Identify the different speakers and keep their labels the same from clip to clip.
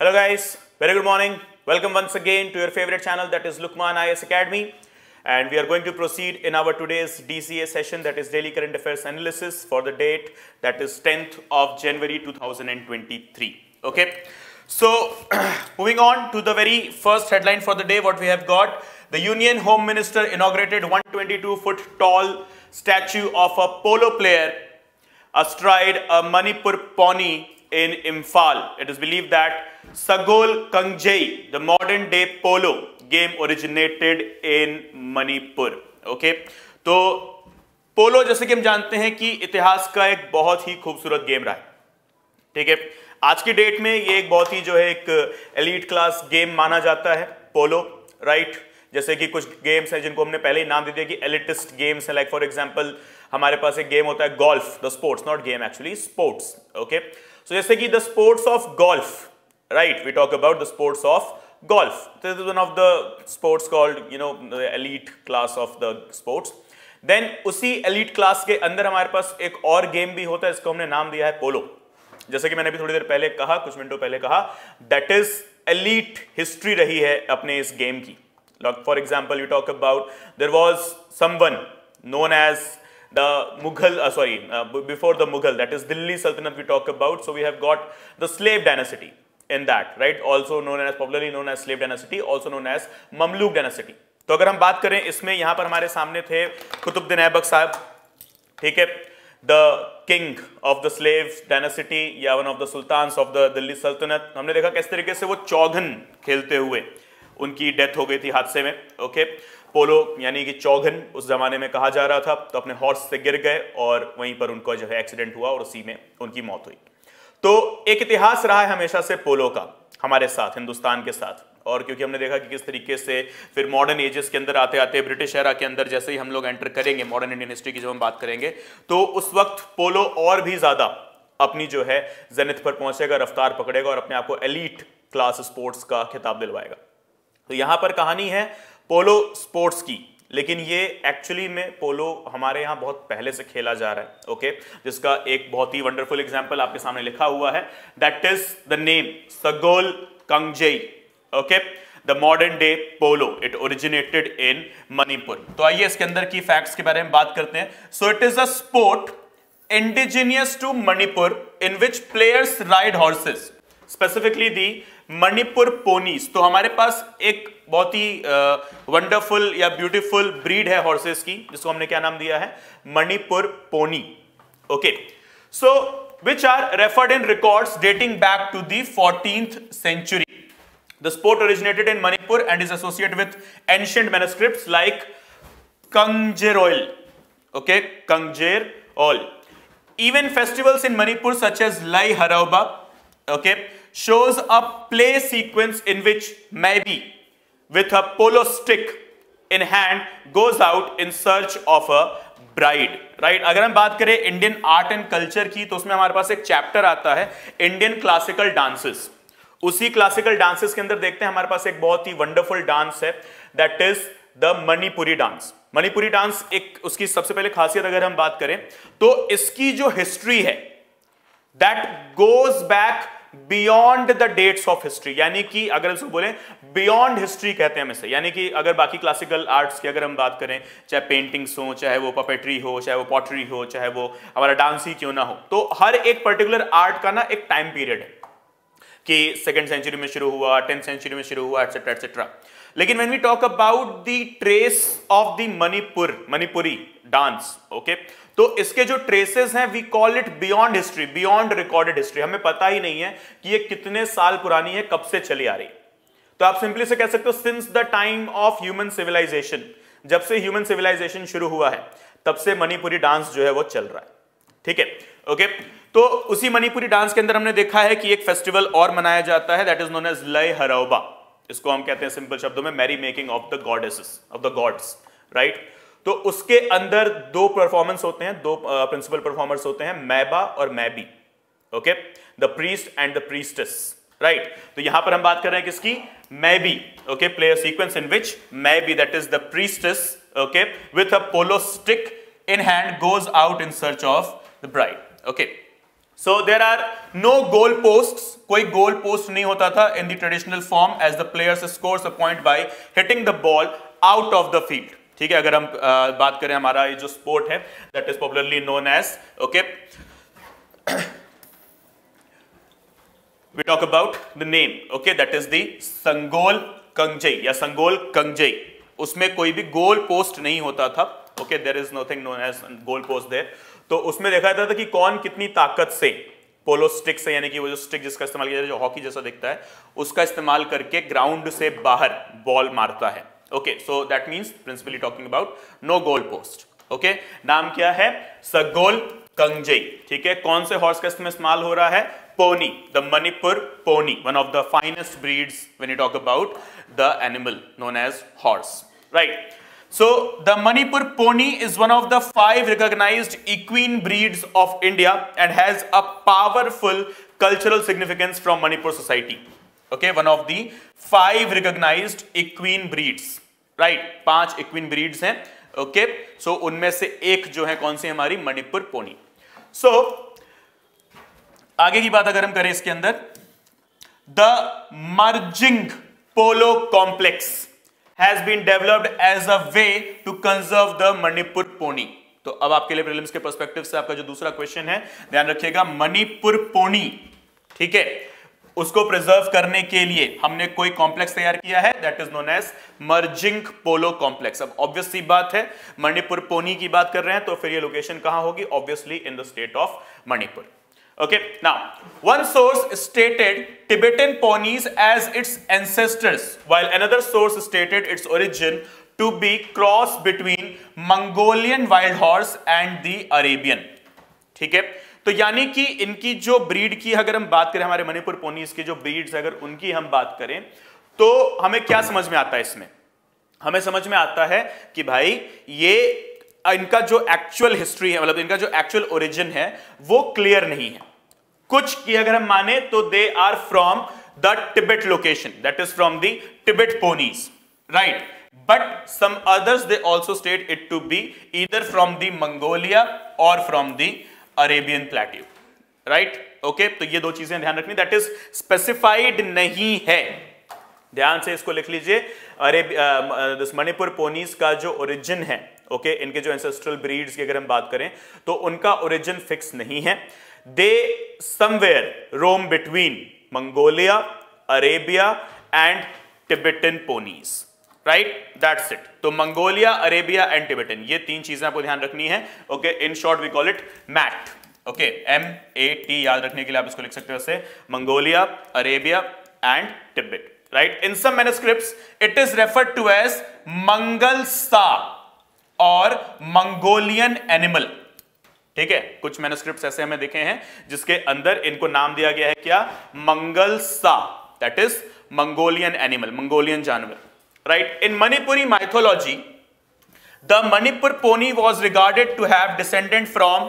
Speaker 1: Hello guys, very good morning. Welcome once again to your favorite channel, that is Lukman IAS Academy, and we are going to proceed in our today's DCA session, that is Daily Current Affairs Analysis, for the date that is 10th of January 2023. Okay, so moving on to the very first headline for the day, what we have got: the Union Home Minister inaugurated 122-foot tall statue of a polo player astride a Manipur pony in Imphal. It is believed that Sagol Kangjei, the modern day polo game, originated in Manipur. Okay, तो पोलो जैसे कि हम जानते हैं कि इतिहास का एक बहुत ही खूबसूरत गेम रहा है. ठीक है, आज की डेट में ये एक बहुत ही जो है एक एलीट क्लास गेम माना जाता है पोलो, राइट. जैसे कि कुछ गेम्स हैं जिनको हमने पहले ही नाम दे दिया कि एलिटिस्ट गेम्स हैं. लाइक फॉर एग्जांपल हमारे पास एक गेम होता है golf, the sports, not game actually, sports. Okay, so जैसे कि the sports of golf, right, we talk about the sports of golf. This is one of the sports called, the elite class of the sports. Then उसी elite class के अंदर हमारे पास एक और game भी होता है, इसको हमने नाम दिया है पोलो. जैसे कि मैंने अभी थोड़ी देर पहले कहा, कुछ मिनटों पहले कहा, that is elite history रही है अपने इस गेम की. For example, you talk about there was someone known as the Mughal, before the Mughal, that is Delhi Sultanate we talk about. So we have got the slave dynasty in that, right, also known as, popularly known as slave dynasty, also known as Mamluk dynasty. तो अगर हम बात करें इसमें, यहां पर हमारे सामने थे कुतुबुद्दीन ऐबक साहब. ठीक है, the king of the slave dynasty या one of the sultans of the Delhi सल्तनत. हमने देखा किस तरीके से वो चौघन खेलते हुए उनकी डेथ हो गई थी हादसे में. ओके, पोलो यानी कि चौघन उस जमाने में कहा जा रहा था. तो अपने हॉर्स से गिर गए और वहीं पर उनको जो है एक्सीडेंट हुआ और उसी में उनकी मौत हुई. तो एक इतिहास रहा है हमेशा से पोलो का हमारे साथ, हिंदुस्तान के साथ. और क्योंकि हमने देखा कि किस तरीके से फिर मॉडर्न एजेस के अंदर आते आते ब्रिटिश एरा के अंदर जैसे ही हम लोग एंटर करेंगे, मॉडर्न इंडियन हिस्ट्री की जब हम बात करेंगे, तो उस वक्त पोलो और भी ज्यादा अपनी जो है जेनिथ पर पहुंचेगा, रफ्तार पकड़ेगा और अपने आप को एलीट क्लास स्पोर्ट्स का खिताब दिलवाएगा. तो यहां पर कहानी है पोलो स्पोर्ट्स की, लेकिन ये एक्चुअली में पोलो हमारे यहाँ बहुत पहले से खेला जा रहा है. ओके, जिसका एक बहुत ही वंडरफुल एग्जांपल आपके सामने लिखा हुआ है, that is the name Sagol Kangjei. Okay, the modern day polo, it originated in Manipur. तो आइए इसके अंदर की फैक्ट्स के बारे में बात करते हैं. So it is a sport indigenous to Manipur in which players ride horses, specifically the Manipur ponies. तो हमारे पास एक बहुत ही वंडरफुल या ब्यूटीफुल ब्रीड है हॉर्सेस की, जिसको हमने क्या नाम दिया है, Manipur pony. Okay, so which are referred in records dating back to the 14th century. The sport originated in Manipur and is associated with ancient manuscripts like Kangjerol. Okay, कंजेरोल. Even festivals in Manipur such as Lai Harauba, okay, shows a play sequence in which maybe with a polo stick in hand goes out in search of a bride, right. अगर हम बात करें Indian art and culture की, तो उसमें हमारे पास एक चैप्टर आता है इंडियन क्लासिकल डांसेस. उसी क्लासिकल डांसेस के अंदर देखते हैं हमारे पास एक बहुत ही वंडरफुल डांस है, that is the Manipuri dance. Manipuri dance एक उसकी सबसे पहले खासियत अगर हम बात करें तो इसकी जो हिस्ट्री है that goes back beyond the dates of history. यानी कि अगर इसको बोले बियॉन्ड हिस्ट्री कहते हैं हम इसे. यानी कि अगर बाकी क्लासिकल आर्ट्स की अगर हम बात करें, चाहे पेंटिंग्स हो, चाहे वो पपेट्री हो, चाहे वो पॉटरी हो, चाहे वो हमारा डांस ही क्यों ना हो, तो हर एक पर्टिकुलर आर्ट का ना एक टाइम पीरियड है कि 2nd century में शुरू हुआ, 10th century में शुरू हुआ, एटसेट्रा एटसेट्रा. लेकिन when we talk about the trace of the Manipuri dance, okay, तो इसके जो ट्रेसेस हैं we call it beyond history, beyond recorded history. हमें पता ही नहीं है कि ये कितने साल पुरानी है, कब से चली आ रही. तो आप सिंपली से कह सकते हो since the time of human civilization, जब से ह्यूमन सिविलाइजेशन शुरू हुआ है तब से मणिपुरी डांस जो है वो चल रहा है. ठीक है, ओके. तो उसी मणिपुरी डांस के अंदर हमने देखा है कि एक फेस्टिवल और मनाया जाता है, दैट इज नोन एज लय हरौबा. इसको हम कहते हैं सिंपल शब्दों में merry making of the goddesses of the gods, right. तो उसके अंदर दो परफॉर्मेंस होते हैं, दो प्रिंसिपल परफॉर्मर्स होते हैं, मैबा और Maibi. Okay, the priest and the priestess, right. तो यहां पर हम बात कर रहे हैं किसकी, Maibi. Okay, play a sequence in which Maibi, that is the priestess, okay, with a polo stick in hand goes out in search of the bride. Okay, So there are no goal posts, कोई goal post नहीं होता था in the traditional form, as the players scores a point by hitting the ball out of the field. ठीक है, अगर हम बात करें हमारा ये जो स्पोर्ट है that is popularly known as, okay, we talk about the name, okay, that is the संगोल कंगजेई या संगोल कंगजेई. उसमें कोई भी गोल पोस्ट नहीं होता था, okay, there is nothing known as goal post there. तो उसमें देखा जाता था कि कौन कितनी ताकत से पोलो स्टिक से, यानी कि वो जो स्टिक जिसका इस्तेमाल किया जाता है जो हॉकी जैसा दिखता है, उसका इस्तेमाल करके ग्राउंड से बाहर बॉल मारता है. Okay, so that means principally talking about no goal post. Okay, नाम क्या है? सगोल कंगजेई. ठीक है, कौन से हॉर्स का इसमें इस्तेमाल हो रहा है? Pony, the Manipur pony, one of the finest breeds when you talk about the animal known as horse, right? So the Manipur pony is one of the 5 recognized equine breeds of India and has a powerful cultural significance from Manipur society. Okay, one of the 5 recognized equine breeds, right? 5 equine breeds हैं. Okay, so उनमें से एक जो है कौन सी हमारी Manipur pony. So आगे की बात अगर हम करें इसके अंदर, the merging polo complex has been developed as a way to conserve the Manipur pony. तो अब आपके लिए प्रीलिम्स के पर्सपेक्टिव से आपका जो दूसरा क्वेश्चन है, ध्यान रखिएगा, मणिपुर पोनी, ठीक है, उसको प्रिजर्व करने के लिए हमने कोई कॉम्प्लेक्स तैयार किया है, that is known as Marjing polo complex. अब ऑब्वियस सी बात है, मणिपुर पोनी की बात कर रहे हैं तो फिर ये लोकेशन कहां होगी? Obviously in the state of Manipur. Okay, now one source stated Tibetan ponies as its ancestors, while another source stated its origin to be cross between Mongolian wild horse and the Arabian. ठीक है, तो यानी कि इनकी जो breed की अगर हम बात करें, हमारे मणिपुर पोनीज की जो ब्रीड्स अगर उनकी हम बात करें, तो हमें क्या समझ में आता है? इसमें हमें समझ में आता है कि भाई ये इनका जो एक्चुअल हिस्ट्री है, मतलब इनका जो एक्चुअल ओरिजिन है वो क्लियर नहीं है. कुछ की अगर हम माने तो they are from the Tibet location, that is from the Tibet ponies, right? But some others they also state it to be either from the Mongolia और from the Arabian plateau, right? Okay, तो ये दो चीजें ध्यान रखनी, that is specified नहीं है. ध्यान से इसको लिख लीजिए. दिस मणिपुर पोनीज का जो ओरिजिन है, ओके, इनके जो एंसेस्ट्रल ब्रीड्स की अगर हम बात करें तो उनका ओरिजिन फिक्स नहीं है. They somewhere roam between Mongolia, Arabia and Tibetan ponies, right? That's it. तो Mongolia, Arabia and Tibetan, ये तीन चीजें आपको ध्यान रखनी है. Okay, in short we call it MAT. Okay, M-A-T याद रखने के लिए आप इसको लिख सकते हो ऐसे, Mongolia, Arabia and Tibet, right? In some manuscripts it is referred to as Mangalsa or Mongolian animal. ठीक है, कुछ मैन्युस्क्रिप्ट्स ऐसे हमें देखे हैं जिसके अंदर इनको नाम दिया गया है क्या? Mangalsa, that is Mongolian animal, Mongolian जानवर, right? In Manipuri mythology the Manipur pony was regarded to have descendent from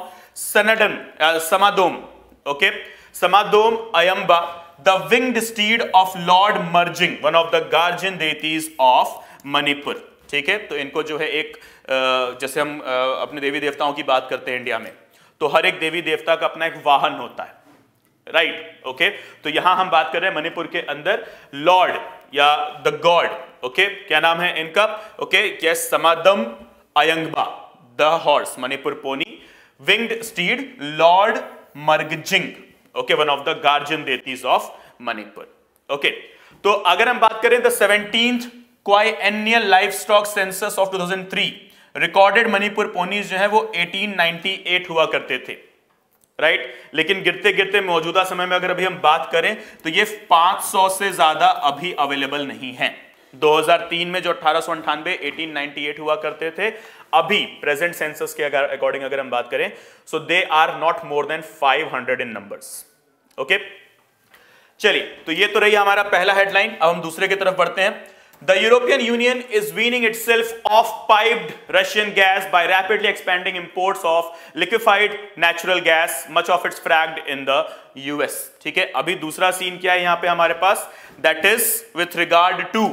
Speaker 1: Samadon, okay, Samadon Ayangba, the winged steed of lord Marjing, one of the guardian deities of Manipur. ठीक है, तो इनको जो है एक जैसे हम अपने देवी देवताओं की बात करते हैं इंडिया में, तो हर एक देवी देवता का अपना एक वाहन होता है, राइट? ओके, तो यहां हम बात कर रहे हैं मणिपुर के अंदर लॉर्ड या द गॉड, ओके, क्या नाम है इनका? Okay, yes, Samadon Ayangba, the horse, Manipur pony, winged steed lord Marjing, okay, one of the guardian deities of Manipur. Okay, तो अगर हम बात करें the 17th quinquennial livestock census of 2003, recorded Manipur ponies जो है वो 1898 हुआ करते थे, राइट? लेकिन गिरते गिरते मौजूदा समय में अगर अभी हम बात करें तो ये 500 से ज्यादा अभी अवेलेबल नहीं है. 2003 में जो 1898 1898 हुआ करते थे, अभी प्रेजेंट सेंसस के अकॉर्डिंग अगर हम बात करें, so they are not more than 500 in numbers. Okay, चलिए, तो ये तो रही हमारा पहला हेडलाइन. अब हम दूसरे की तरफ बढ़ते हैं. The European Union is weaning itself off piped Russian gas by rapidly expanding imports of liquefied natural gas, much of it's fracked in the US. ठीक है, अभी दूसरा सीन क्या है यहाँ पे हमारे पास? That is with regard to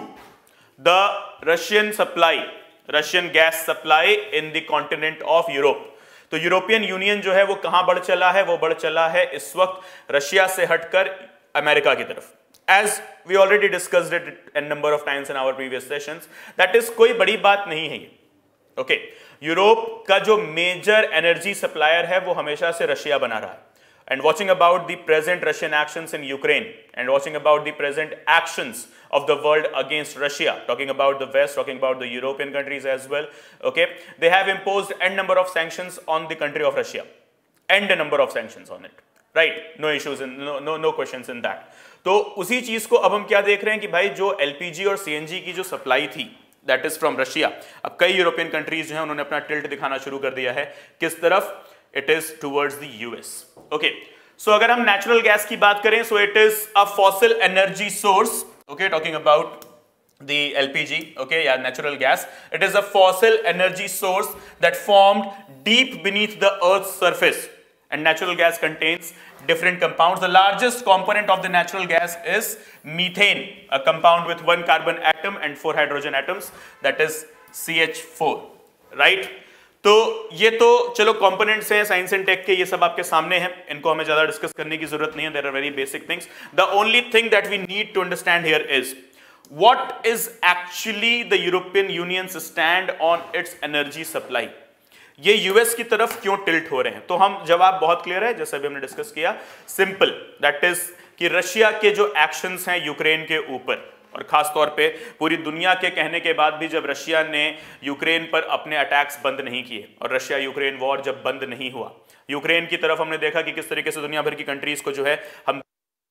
Speaker 1: the Russian gas supply in the continent of Europe. तो यूरोपियन यूनियन जो है वो कहां बढ़ चला है? वो बढ़ चला है इस वक्त रशिया से हटकर अमेरिका की तरफ। As we already discussed it an number of times in our previous sessions, that is कोई बड़ी बात नहीं है ये। ओके, यूरोप का जो मेजर एनर्जी सप्लायर है वो हमेशा से रशिया बना रहा है। And watching about the present Russian actions in Ukraine and watching about the present actions of the world against Russia, talking about the West, talking about the European countries as well, okay, they have imposed n number of sanctions on the country of Russia, n number of sanctions on it, right? No issues in no questions in that. तो उसी चीज को अब हम क्या देख रहे हैं कि भाई जो LPG और CNG की जो सप्लाई थी दैट इज फ्रॉम रशिया, अब कई यूरोपियन कंट्रीज जो हैं उन्होंने अपना टिल्ट दिखाना शुरू कर दिया है किस तरफ? It is towards the US. Okay, so अगर हम natural gas की बात करें, so it is a fossil energy source. Okay, talking about the LPG. Okay, yeah, natural gas. It is a fossil energy source that formed deep beneath the Earth's surface. And natural gas contains different compounds. The largest component of the natural gas is methane, a compound with 1 carbon atom and 4 hydrogen atoms. That is CH4. Right? तो ये तो चलो components हैं science and take के, ये सब आपके सामने हैं, इनको हमें ज्यादा डिस्कस करने की जरूरत नहीं है। There are very basic things. The only thing that we need to understand here is what is actually the European unions stand on its energy supply. ये यूएस की तरफ क्यों टिल्ट हो रहे हैं? तो हम जवाब बहुत क्लियर है, जैसे अभी हमने डिस्कस किया, सिंपल, दैट इज कि रशिया के जो एक्शंस हैं यूक्रेन के ऊपर, और खास तौर पे पूरी दुनिया के कहने के बाद भी जब रशिया ने यूक्रेन पर अपने अटैक्स बंद नहीं किए और रशिया यूक्रेन वॉर जब बंद नहीं हुआ, यूक्रेन की तरफ हमने देखा कि किस तरीके से दुनिया भर की कंट्रीज को जो है हम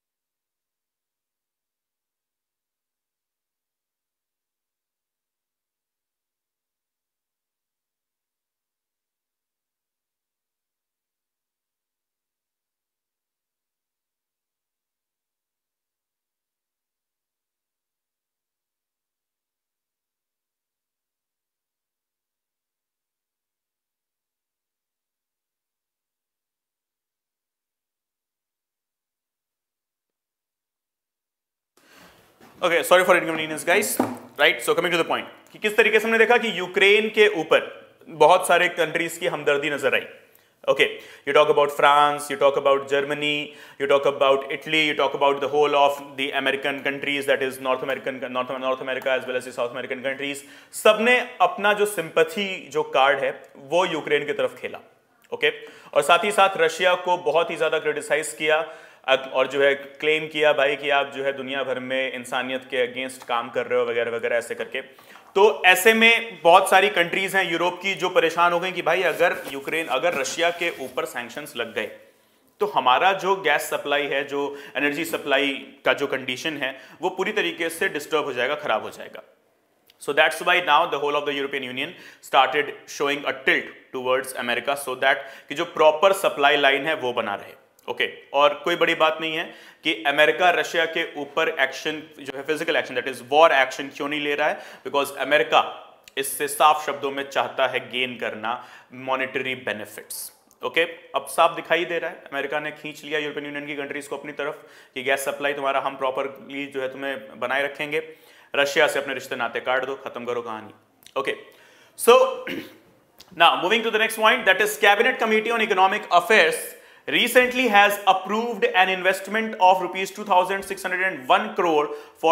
Speaker 1: okay, sorry for inconvenience guys, right. So coming to the point कि किस तरीके से हमने देखा कि यूक्रेन के ऊपर बहुत सारे कंट्रीज की हमदर्दी नजर आई। Okay, you talk about France, you talk about Germany, you talk about Italy, you talk about the whole of the American countries, that is North America as well as the South American countries, सबने अपना जो sympathy जो card है वो Ukraine की तरफ खेला। Okay, और साथ ही साथ रशिया को बहुत ही ज्यादा क्रिटिसाइज किया और जो है क्लेम किया भाई कि आप जो है दुनिया भर में इंसानियत के अगेंस्ट काम कर रहे हो वगैरह वगैरह ऐसे करके। तो ऐसे में बहुत सारी कंट्रीज हैं यूरोप की जो परेशान हो गई कि भाई अगर रशिया के ऊपर सैंक्शंस लग गए तो हमारा जो गैस सप्लाई है, जो एनर्जी सप्लाई का जो कंडीशन है वो पूरी तरीके से डिस्टर्ब हो जाएगा, खराब हो जाएगा। So that's why now the whole of the European Union started showing a tilt towards America so that कि जो प्रॉपर सप्लाई लाइन है वो बना रहे। ओके, और कोई बड़ी बात नहीं है कि अमेरिका रशिया के ऊपर एक्शन जो है physical action that is war action क्यों नहीं ले रहा है, बिकॉज अमेरिका इससे साफ शब्दों में चाहता है गेन करना मॉनेटरी बेनिफिट्स। ओके, अब साफ दिखाई दे रहा है अमेरिका ने खींच लिया यूरोपियन यूनियन की कंट्रीज को अपनी तरफ कि गैस सप्लाई तुम्हारा हम प्रॉपरली जो है तुम्हें बनाए रखेंगे, रशिया से अपने रिश्ते नाते काट दो, खत्म करो कहानी। Okay, so now moving to the next point, that is cabinet committee on economic affairs recently has approved an investment of rupees 2,601 crore for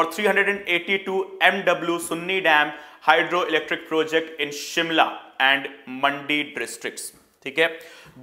Speaker 1: 382 MW Sunni Dam hydroelectric project in Shimla and Mandi districts। ठीक है,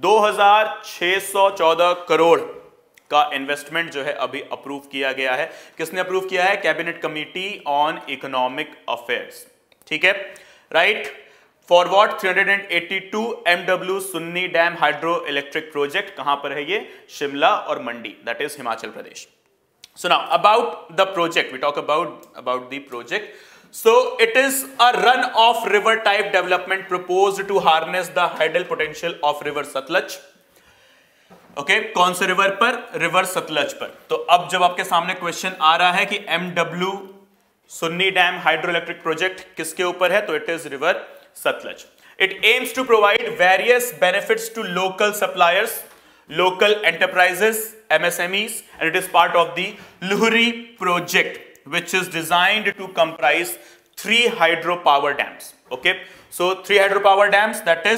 Speaker 1: 2,614 करोड़ का investment जो है अभी approve किया गया है। किसने अप्रूव किया है? Cabinet committee on economic affairs. ठीक है, right. For what? 382 MW Sunni dam hydro electric project. कहां पर है ये? शिमला और Mandi, that is Himachal Pradesh. So now about the project, we talk about the project. So it is a run of river type development proposed to harness the hydel potential of river Satluj. Okay, कौन से river पर? River Sutlej पर। तो अब जब आपके सामने question आ रहा है कि MW Sunni dam hydro electric project किसके ऊपर है, तो it is river Satluj. It aims to provide various benefits to local suppliers, local enterprises, MSMEs, and it is part of the Luhri project, which is designed to comprise 3 hydropower dams. Okay, so 3 hydropower dams, that is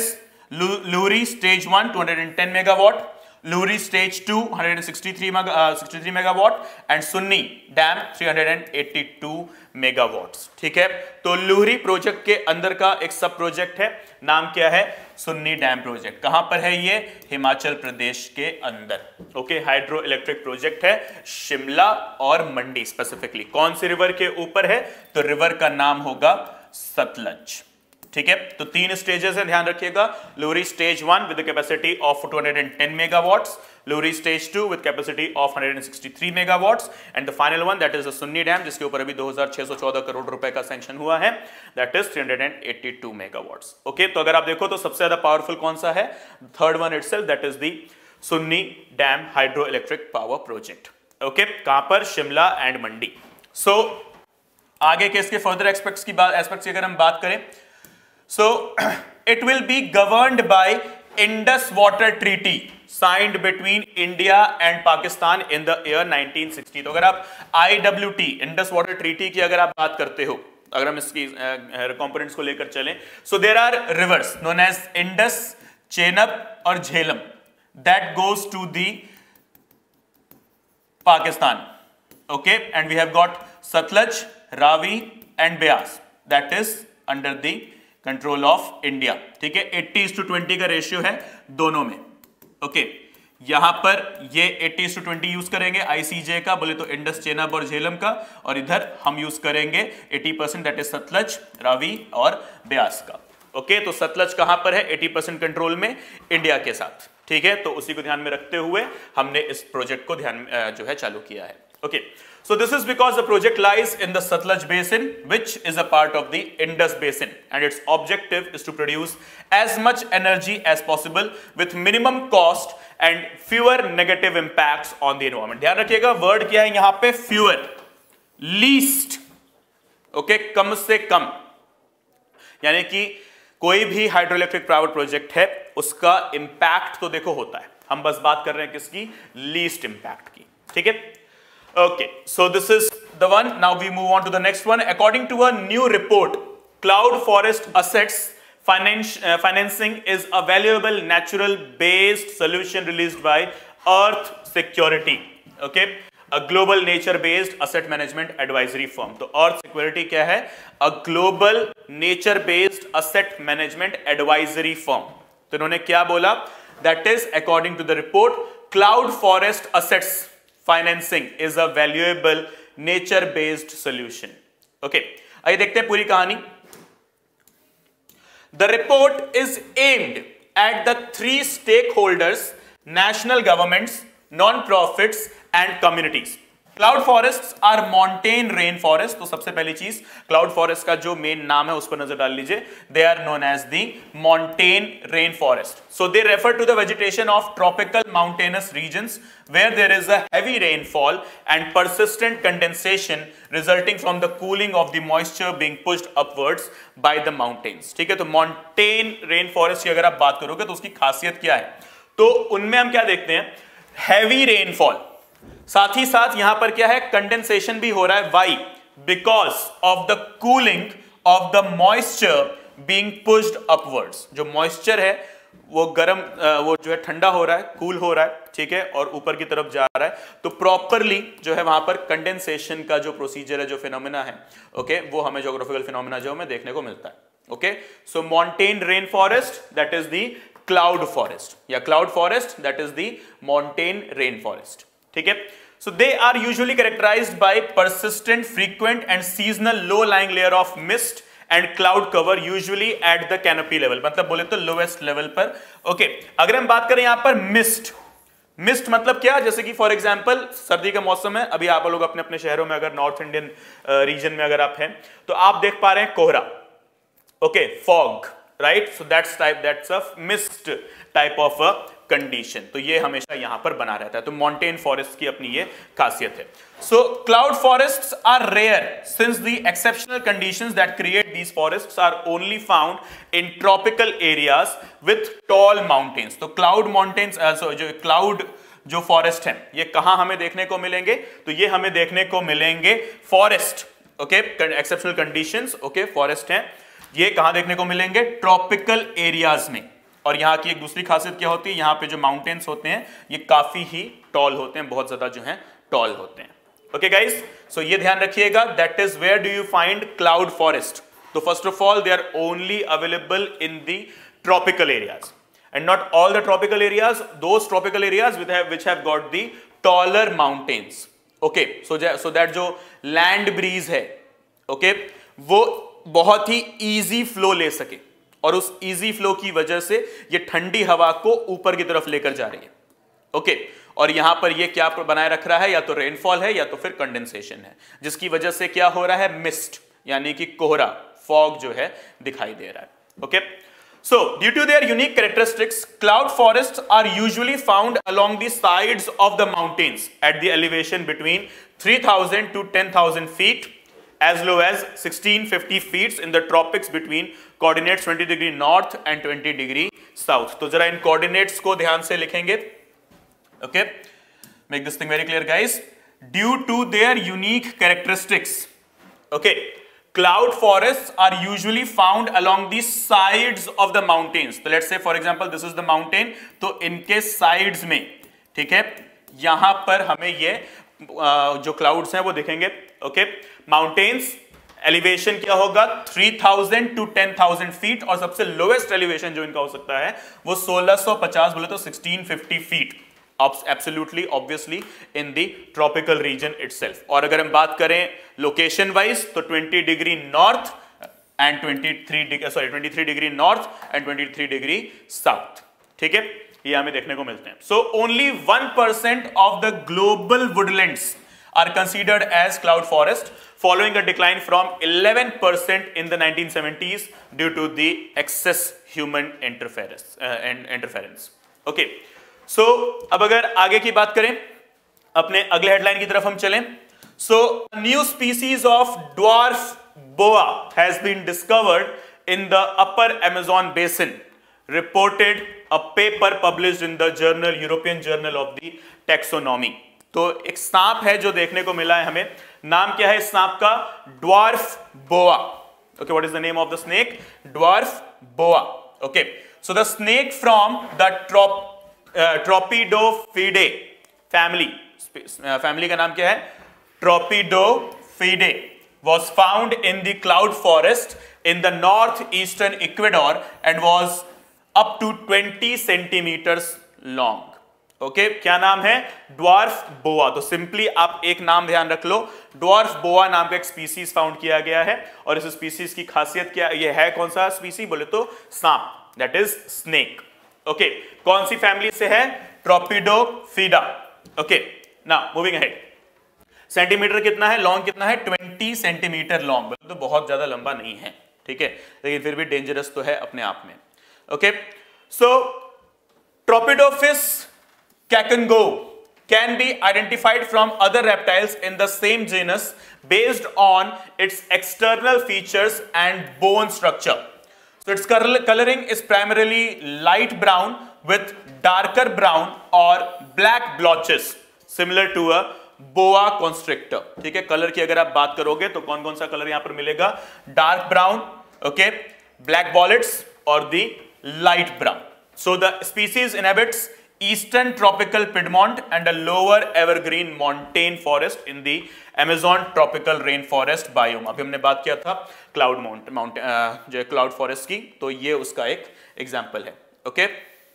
Speaker 1: Luhri stage 1 210 megawatt, Luhri stage 2 163 megawatt and Sunni dam 382 megawatts. ठीक है, तो Luhri project के अंदर का एक सब project है, नाम क्या है, सुन्नी डैम प्रोजेक्ट। कहां पर है ये, हिमाचल प्रदेश के अंदर। ओके, हाइड्रो इलेक्ट्रिक प्रोजेक्ट है, शिमला और मंडी स्पेसिफिकली। कौन सी रिवर के ऊपर है, तो रिवर का नाम होगा सतलज। ठीक है, तो 3 स्टेजेस हैं, ध्यान रखिएगा। Luhri stage 1 with capacity of 210 megawatts, Luhri stage 2 with capacity of 163 megawatts and the final one that is the Sunni dam, जिसके ऊपर अभी 2614 करोड़ रुपए का सैंक्शन हुआ है, दैट इज 382 मेगावाट्स। ओके, तो अगर आप देखो तो सबसे ज्यादा पावरफुल कौन सा है, third one itself, that is the Sunni dam hydro electric power project. Okay, कहां पर, शिमला एंड मंडी। सो आगे के इसके फर्दर एस्पेक्ट्स की अगर हम बात करें, so it will be governed by Indus Water Treaty signed between India and Pakistan in the year 1960। तो अगर आप IWT Indus Water Treaty की अगर आप बात करते हो, अगर हम इसकी कंपोनेंट्स को लेकर चलें, so there are rivers known as Indus, Chenab और Jhelum that goes to the Pakistan। Okay, and we have got Satluj, Ravi and Beas that is under the control of India. ठीक है, 80:20 का ratio है दोनों में। Okay, यहां पर ये 80:20 यूज करेंगे आईसीजे का, बोले तो इंडस, चेनाब और झेलम का, और इधर हम यूज करेंगे 80% दैट इज सतलज, रावी और ब्यास का। ओके, तो सतलज कहां पर है, 80% कंट्रोल में इंडिया के साथ। ठीक है, तो उसी को ध्यान में रखते हुए हमने इस प्रोजेक्ट को ध्यान जो है चालू किया है। Okay, so this is because the project lies in the Satluj basin, which is a part of the Indus basin, and its objective is to produce as much energy as possible with minimum cost and fewer negative impacts on the environment। ध्यान रखिएगा, word क्या है यहां पे, fewer, least। Okay, कम से कम, यानी कि कोई भी हाइड्रो इलेक्ट्रिक पावर प्रोजेक्ट है उसका इंपैक्ट तो देखो होता है, हम बस बात कर रहे हैं किसकी, लीस्ट इंपैक्ट की। ठीक है, okay, so this is the one. Now we move on to the next one. According to a new report, cloud forest assets financing is a valuable natural based solution released by Earth Security, okay, a global nature based asset management advisory firm। तो Earth Security क्या है, a global nature based asset management advisory firm। तो इन्होंने क्या बोला, that is according to the report, cloud forest assets financing is a valuable nature based solution। okay, आइए देखते हैं पूरी कहानी। The report is aimed at the 3 stakeholders, national governments, non-profits and communities। Cloud forests are montane rain forest. तो सबसे पहली चीज, cloud forest का जो मेन नाम है उस पर नजर डाल लीजिए, they are known as the montane rain forest. So they refer to the vegetation of tropical mountainous regions where there is a heavy rainfall and persistent condensation resulting from the cooling of the moisture being pushed upwards by the mountains। ठीक है, तो mountain rain forest की अगर आप बात करोगे तो उसकी खासियत क्या है, तो उनमें हम क्या देखते हैं, heavy rainfall, साथ ही साथ यहां पर क्या है, कंडेंसेशन भी हो रहा है। Why, because of the cooling of the moisture being pushed upwards. जो मॉइस्चर है वो गर्म, वो जो है ठंडा हो रहा है, कूल हो रहा है, ठीक है, और ऊपर की तरफ जा रहा है, तो प्रॉपरली जो है वहां पर कंडेंसेशन का जो प्रोसीजर है, जो फिनोमेना है, ओके, वो हमें ज्योग्राफिकल फिनोमेना जो हमें देखने को मिलता है। Okay, so montane rain forest that is the cloud forest, या cloud forest that is the montane rain forest. ठीक है, so they are usually characterized by persistent, frequent and seasonal low-lying layer of mist and cloud cover usually at the canopy level, मतलब बोले तो lowest level पर। Okay, अगर हम बात करें यहां पर मिस्ट मतलब क्या, जैसे कि फॉर एग्जांपल सर्दी का मौसम है, अभी आप लोग अपने अपने शहरों में अगर नॉर्थ इंडियन रीजन में अगर आप हैं तो आप देख पा रहे हैं कोहरा, okay, fog, right, so that's a mist type of a condition. तो ये हमेशा यहां पर बना रहता है, तो मॉन्टेन फॉरेस्ट की अपनी ये खासियत है। So cloud forests are rare since the exceptional conditions that create these forests are only found in tropical areas with tall mountains. तो क्लाउड माउंटेन्स, जो क्लाउड जो फॉरेस्ट है, ये कहां हमें देखने को मिलेंगे, तो ये हमें देखने को मिलेंगे forest, okay, exceptional conditions, okay, forest है, ये कहां देखने को मिलेंगे, ट्रॉपिकल एरियाज में। और यहाँ की एक दूसरी खासियत क्या होती है, यहाँ पे जो माउंटेन्स होते हैं ये काफी ही टॉल होते हैं, बहुत ज्यादा जो है टॉल होते हैं। ओके गाइस, सो ये ध्यान रखिएगा, that is where do you find cloud forest. तो first of all they are only available in the tropical areas and not all the tropical areas, those tropical areas which have got the taller mountains. Okay, so that जो land breeze है, okay, वो बहुत ही easy flow ले सके और उस easy flow की वजह से ये ठंडी हवा को ऊपर की तरफ लेकर जा रही है। okay, और यहां पर ये क्या बनाए रख रहा है, या तो रेनफॉल है या तो फिर कंडेंसेशन है, जिसकी वजह से क्या हो रहा है, मिस्ट यानी कि कोहरा, फॉग जो है दिखाई दे रहा है। okay? So, due to their unique characteristics, cloud forests are usually found along the sides of the mountains at the elevation between 3,000 to 10,000 feet, as low as 1,650 feet in the tropics between coordinates 20 degree north and 20 degree south. तो जरा इन coordinates को ध्यान से लिखेंगे. Okay, make this thing very clear, guys. Due to their unique characteristics, okay. Cloud forests are usually found along the sides of the mountains. So let's say for example this is the mountain, तो इनके sides में, ठीक है, यहां पर हमें ये जो clouds हैं वो दिखेंगे। okay? Mountains elevation क्या होगा, 3,000 to 10,000 feet, और सबसे lowest elevation जो इनका हो सकता है वो 1650 बोले तो 1,650 feet. Absolutely, obviously in the tropical region itself. और अगर हम बात करें लोकेशन वाइज तो 20 degree north and 23 degree north and 23 degree south, ठीक है, ये हमें देखने को मिलते हैं। So only 1% of the global woodlands are considered as cloud forest, following a decline from 11% in the 1970s due to the excess human interference. Okay. So, अब अगर आगे की बात करें, अपने अगले हेडलाइन की तरफ हम चलें। So, a new species of dwarf boa has been discovered in the upper Amazon basin, reported a paper published in the journal European Journal of the Taxonomy. तो एक सांप है जो देखने को मिला है हमें, नाम क्या है इस सांप का, dwarf boa. Okay, what is the name of the snake? Dwarf boa. Okay, so the snake from the Tropidophidae family, family का नाम क्या है, Tropidophidae, was found in the cloud forest in the northeastern Ecuador and was up to 20 centimeters long. Okay, क्या नाम है, dwarf बोआ। तो simply आप एक नाम ध्यान रख लो, ड्वार्फ बोआ नाम का एक स्पीसीज फाउंड किया गया है, और इस स्पीसीज की खासियत क्या, ये है कौन सा स्पीसी बोले तो सांप, दैट इज स्नेक। ओके, कौन सी फैमिली से है, Tropidophiidae. Okay, now moving ahead. Centimetre कितना है, लॉन्ग कितना है, 20 सेंटीमीटर लॉन्ग, बोले तो बहुत ज्यादा लंबा नहीं है, ठीक है, लेकिन फिर भी डेंजरस तो है अपने आप में। Okay, so Tropidophis Kakongo can be identified from other reptiles in the same genus based on its external features and bone structure. So its coloring is primarily light brown with darker brown or black blotches similar to a boa constrictor. ठीक है, colour की अगर आप बात करोगे तो कौन कौन सा कलर यहां पर मिलेगा, dark brown, okay, black blotches और the light brown. So the species inhabits eastern tropical Piedmont and a lower evergreen montane forest in the Amazon tropical rainforest biome. अभी हमने बात किया था क्लाउड जो क्लाउड फॉरेस्ट की, तो ये उसका एक एग्जाम्पल है. Okay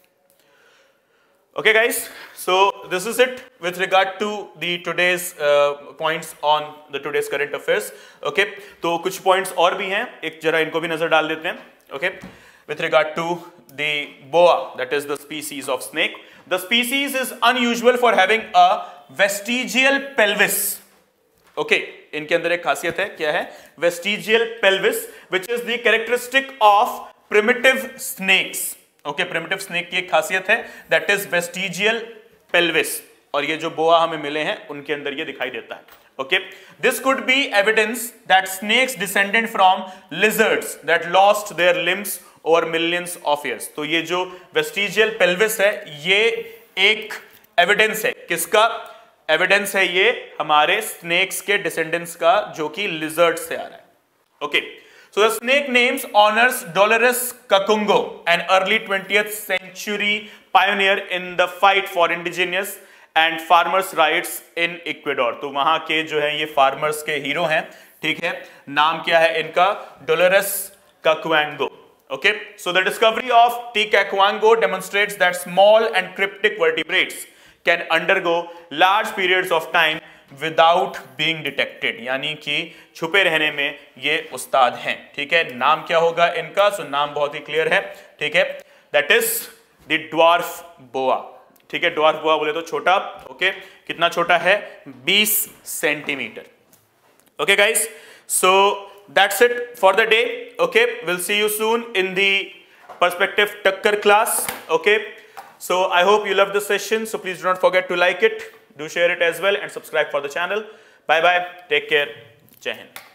Speaker 1: okay guys, so this is it with regard to the today's points on the today's current affairs. okay, तो कुछ points और भी हैं, एक जरा इनको भी नजर डाल देते हैं. okay, with regard to the boa, that is the species of snake. The species is unusual for having a vestigial pelvis. Okay, इनके अंदर एक खासियत है, क्या है, vestigial pelvis, which is the characteristic of primitive snakes. Okay, primitive snake की एक खासियत है, that is vestigial pelvis, और ये जो बोआ हमें मिले हैं उनके अंदर ये दिखाई देता है. Okay, this could be evidence that snakes descended from lizards that lost their limbs over millions of years. तो ये जो वेस्टिजियल पेल्विस है, ये एक एविडेंस है, किसका एविडेंस है, ये हमारे स्नेक्स के डिसेंडेंट्स का, जो कि लिजर्ड से आ रहा है. Okay, So the snake names honors Dolores Kakungo, an early 20th century pioneer in the fight for indigenous and farmers rights in Ecuador. तो वहां के जो है ये फार्मर्स के हीरो हैं, ठीक है. नाम क्या है इनका? डोलोरेस Kakongo. Okay, so the discovery of T. Kakuango demonstrates that small and cryptic vertebrates can undergo large periods of time without being detected. यानी कि छुपे रहने में ये उस्ताद हैं, ठीक है. नाम क्या होगा इनका? सो नाम बहुत ही क्लियर है, ठीक है. That is the dwarf boa, ठीक है. ड्वार्फ बोआ बोले तो छोटा, ओके. कितना छोटा है? 20 centimetre. Okay guys, so that's it for the day. Okay, we'll see you soon in the perspective Takkar class. Okay, so I hope you love this session, so please do not forget to like it, do share it as well, and subscribe for the channel. Bye bye, take care, Jai Hind.